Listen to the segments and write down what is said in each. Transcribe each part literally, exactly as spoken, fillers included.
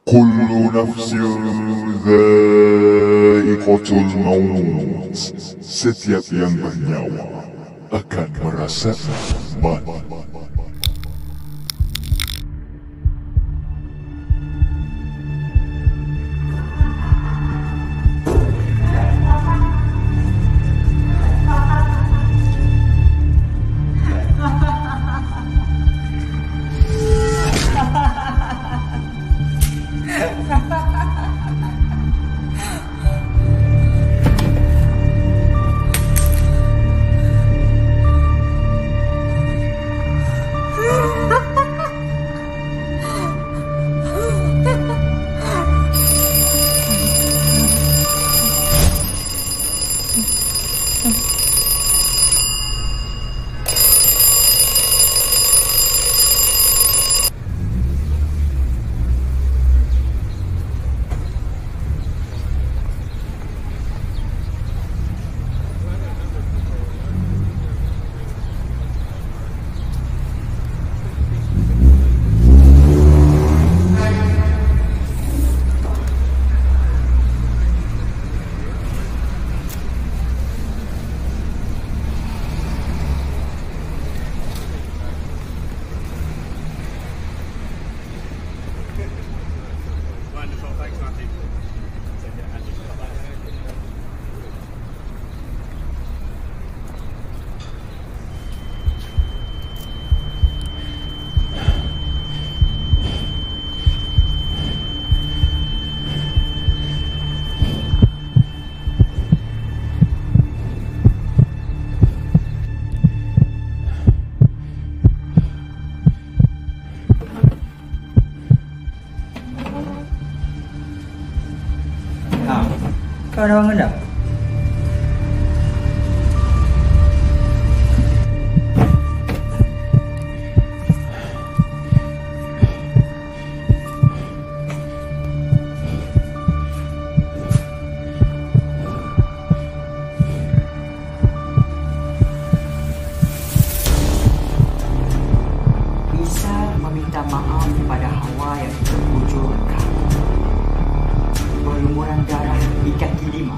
كل نفس ذائقة الموت. Setiap yang bernyawa akan merasakan mati. Kau ada bangun tak? Bisa meminta maaf pada Hawa yang terbujurkan. Berlumuran darah di kaki lima.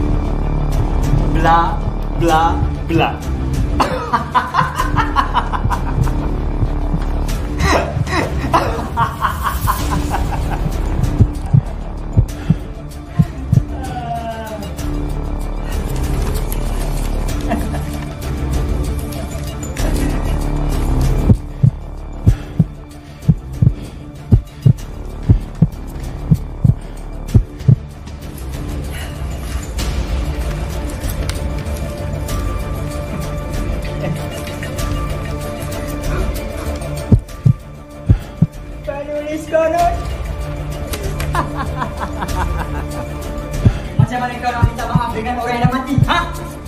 Bla bla bla. Macam mana kau nak minta maaf dengan orang yang dah mati? Ha?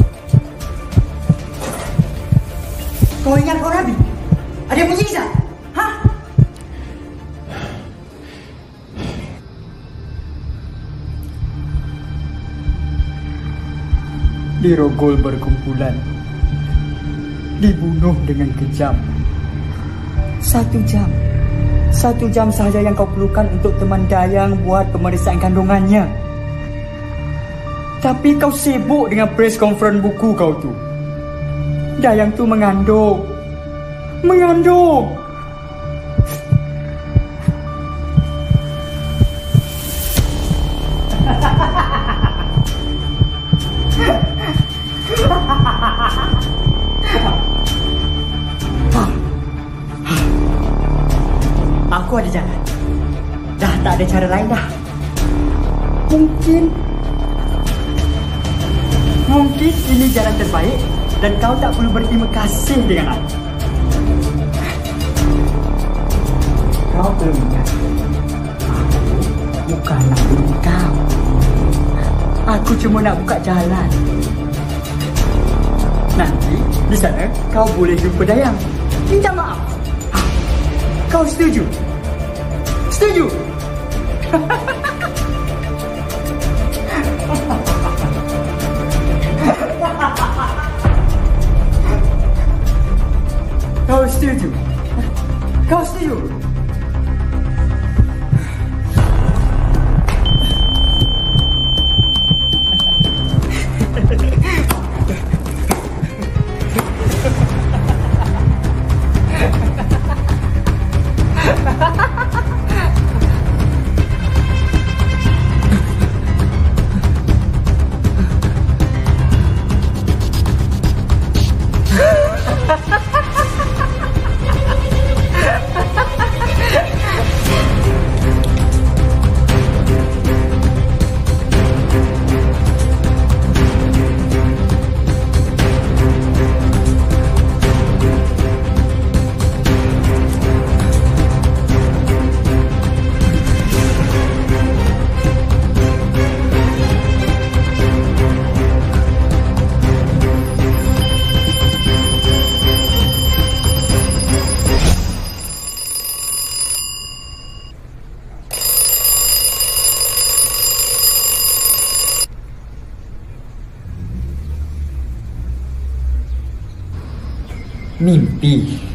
Kau ingat kau Nabi? Ada mujizat? Ha? Dirogol berkumpulan, dibunuh dengan kejam. Satu jam Satu jam sahaja yang kau perlukan untuk teman Dayang buat pemeriksaan kandungannya. Tapi kau sibuk dengan press conference buku kau tu. Dayang tu mengandung Mengandung Aku ada jalan. Dah tak ada cara lain dah. Mungkin Mungkin ini jalan terbaik dan kau tak perlu berterima kasih dengan aku. Kau perlu ingat, aku bukan nak bunuh kau. Aku cuma nak buka jalan. Nanti di sana kau boleh jumpa Dayang. Minta maaf. Ha, kau setuju? Setuju? Kau setuju? Kau setuju? mimpi.